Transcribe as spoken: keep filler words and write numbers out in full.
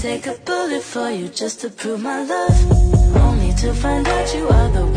take a bullet for you just to prove my love, only to find out you are the